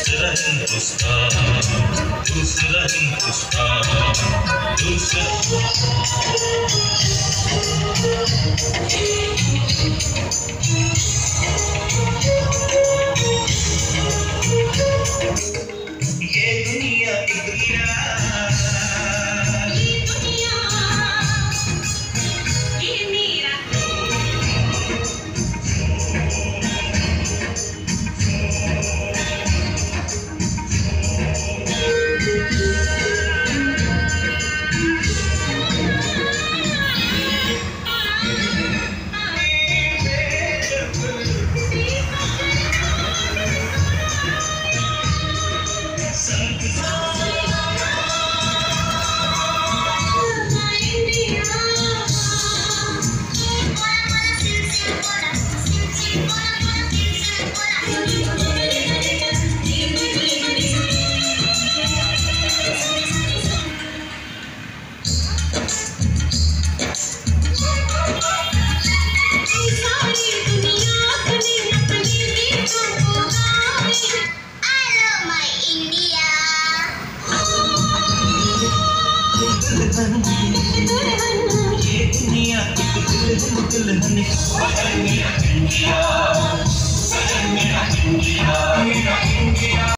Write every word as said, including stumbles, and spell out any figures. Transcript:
दूसरा हिंदुस्तान, दूसरा हिंदुस्तान, दूसरा ये दुनिया की दुनिया, ये दुनिया, ये मेरा ये दुनिया एक दुल्हन दुल्हन इंडिया, इंडिया, इंडिया, इंडिया।